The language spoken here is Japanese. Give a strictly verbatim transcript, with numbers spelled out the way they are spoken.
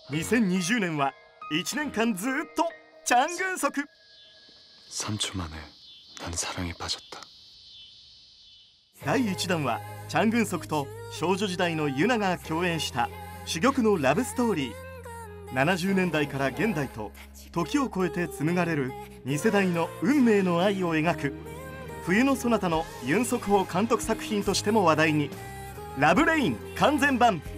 にせんにじゅうねんはいちねんかんずっと장근석 삼 초 만에 난 사랑에 빠졌다. だいいちだんは장근석と少女時代のユナが共演した珠玉のラブストーリー。ななじゅうねんだいから現代と時を超えて紡がれるに世代の運命の愛を描く冬のソナタのユン・ソクホ監督作品としても話題に。ラブレイン完全版